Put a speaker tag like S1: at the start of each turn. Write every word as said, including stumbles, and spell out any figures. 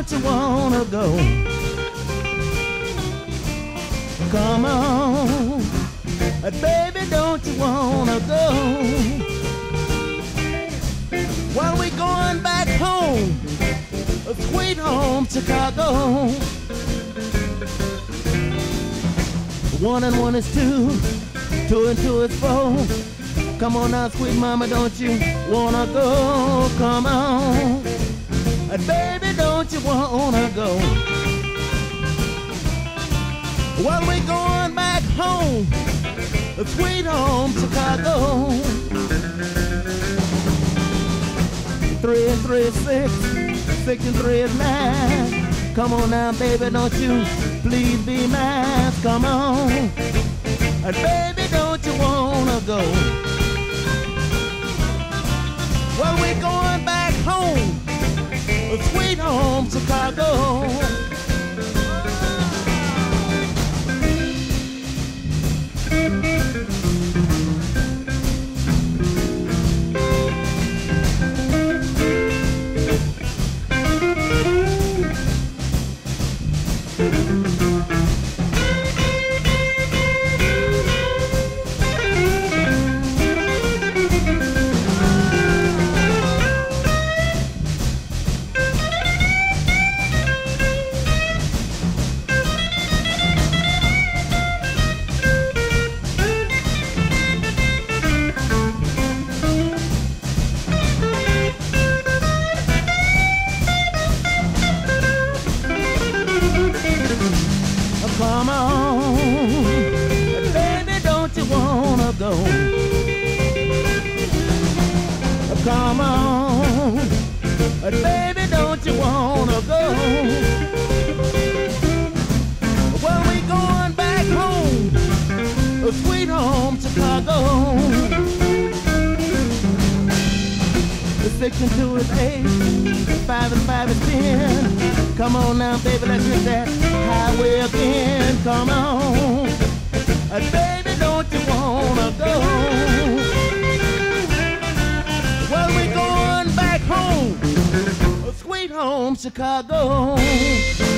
S1: don't you wanna go? Come on, uh, baby, don't you wanna go? Well, we going back home, uh, sweet home Chicago. One and one is two, two and two is four. Come on now, sweet mama, don't you wanna go? Come on, uh, baby, don't you wanna go? Well, we going back home, uh, sweet home Chicago. Three and three is six, six and three is nine. Come on now, baby, don't you please be mine. Come on, and baby, don't you wanna go? Well, we're going back home, sweet home Chicago. Come on, baby, don't you wanna go? Come on, baby, don't you wanna go? Well, we going back home, sweet home Chicago. Six and two is eight, five and five is ten. Come on now, baby, let's hit that highway again. Come on, uh, baby, don't you wanna go? Well, we going back home, sweet home Chicago.